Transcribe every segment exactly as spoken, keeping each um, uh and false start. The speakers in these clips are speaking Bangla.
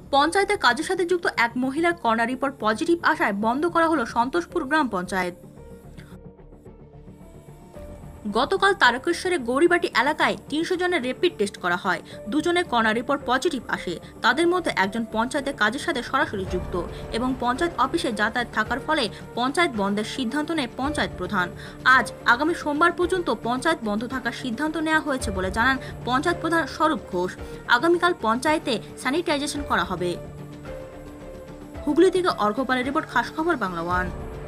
পঞ্চায়েতের কাজের সাথে যুক্ত এক মহিলার করোনা রিপোর্ট পজিটিভ আসায় বন্ধ করা হলো সন্তোষপুর গ্রাম পঞ্চায়েত। গতকাল তারকেশ্বরের গৌরীবাটি এলাকায় তিনশো জনের র্যাপিড টেস্ট করা হয়। দুজনের করোনা রিপোর্ট পজিটিভ আসে। তাদের মধ্যে একজন পঞ্চায়েতের কাজের সাথে সরাসরি যুক্ত এবং পঞ্চায়েত অফিসে যাতায়াত থাকার ফলে পঞ্চায়েত বন্ধের সিদ্ধান্ত নেয় পঞ্চায়েত প্রধান। আজ আগামী সোমবার পর্যন্ত পঞ্চায়েত বন্ধ থাকার সিদ্ধান্ত নেওয়া হয়েছে বলে জানান পঞ্চায়েত প্রধান স্বরূপ ঘোষ। আগামীকাল পঞ্চায়েতে স্যানিটাইজেশন করা হবে। হুগলি থেকে অর্ঘ্যপালের রিপোর্ট, খাস খবর বাংলা ওয়ান।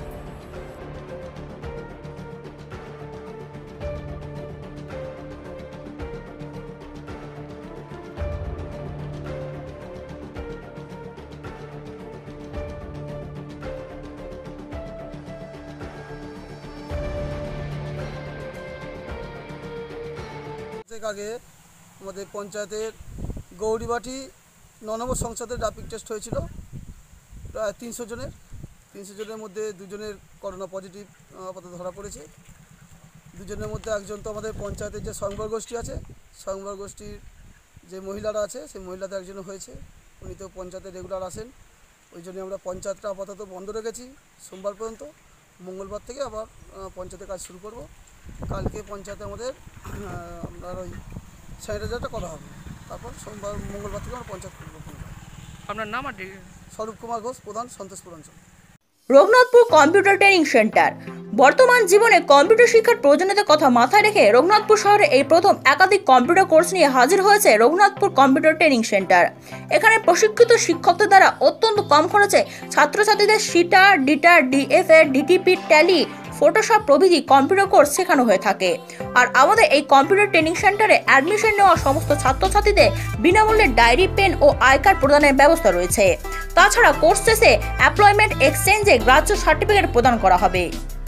আগে আমাদের পঞ্চায়েতের গৌরীবাটি ন নম্বর সংসদের র্যাপিড টেস্ট হয়েছিল প্রায় তিনশো জনের তিনশো জনের মধ্যে দুজনের করোনা পজিটিভ আপাতত ধরা পড়েছে। দুজনের মধ্যে একজন তো আমাদের পঞ্চায়েতের যে স্বয়ংবর গোষ্ঠী আছে, স্বয়ংবর গোষ্ঠীর যে মহিলারা আছে সেই মহিলাদের একজনও হয়েছে। উনি তো পঞ্চায়েতে রেগুলার আসেন, ওই জন্য আমরা পঞ্চায়েতটা আপাতত বন্ধ রেখেছি সোমবার পর্যন্ত। মঙ্গলবার থেকে আবার পঞ্চায়েতের কাজ শুরু করব। কালকে পঞ্চায়েতে আমাদের আপনার ওই স্যানিটাইজারটা করা হবে, তারপর সোমবার মঙ্গলবার থেকে আমরা পঞ্চায়েত করব। আপনার নাম? আর স্বরূপ কুমার ঘোষ, প্রধান, সন্তোষপুর অঞ্চল। Raghunathpur computer training centre. বর্তমান জীবনে কম্পিউটার শিক্ষার প্রয়োজনীয়তার কথা মাথায় রেখে রঘুনাথপুর শহরে এই প্রথম একাধিক কম্পিউটার কোর্স নিয়ে হাজির হয়েছে রঘুনাথপুর কম্পিউটার ট্রেনিং সেন্টার। এখানে প্রশিক্ষিত শিক্ষকদের দ্বারা অত্যন্ত কম খরচে ছাত্রছাত্রীদের CITA, DITA, DFA, DTP, Tally, Photoshop প্রভৃতি কম্পিউটার কোর্স শেখানো হয়ে থাকে। আর আমাদের এই কম্পিউটার ট্রেনিং সেন্টারে অ্যাডমিশন নেওয়া সমস্ত ছাত্রছাত্রীদের বিনামূল্যে ডায়েরি, পেন ও আই কার্ড প্রদানের ব্যবস্থা রয়েছে। তাছাড়া কোর্স শেষে এমপ্লয়মেন্ট এক্সচেঞ্জে গ্রাহ্য সার্টিফিকেট প্রদান করা হবে।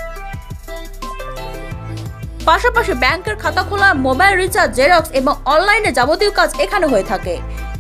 পাশাপাশি ব্যাংকের খাতা খোলা, মোবাইল রিচার্জ, জেরক্স এবং অনলাইনে যাবতীয় কাজ এখানে হয়ে থাকে।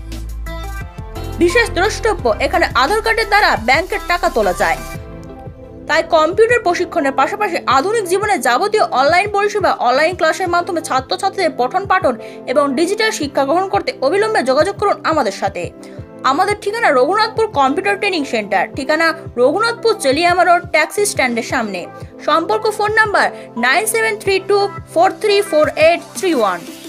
বিশেষ দ্রষ্টব্য, এখানে আধার কার্ডের দ্বারা ব্যাংকের টাকা তোলা যায়। তাই কম্পিউটার প্রশিক্ষণের পাশাপাশি আধুনিক জীবনে যাবতীয় অনলাইন পরিষেবা, অনলাইন ক্লাসের মাধ্যমে ছাত্রছাত্রীদের পঠন পাঠন এবং ডিজিটাল শিক্ষা গ্রহণ করতে অবিলম্বে যোগাযোগ করুন আমাদের সাথে। আমাদের ঠিকানা রঘুনাথপুর কম্পিউটার ট্রেনিং সেন্টার, ঠিকানা রঘুনাথপুর চেলিয়ামা রোড, ট্যাক্সি স্ট্যান্ডের সামনে। সম্পর্ক phone number nine seven three two four three four eight three one.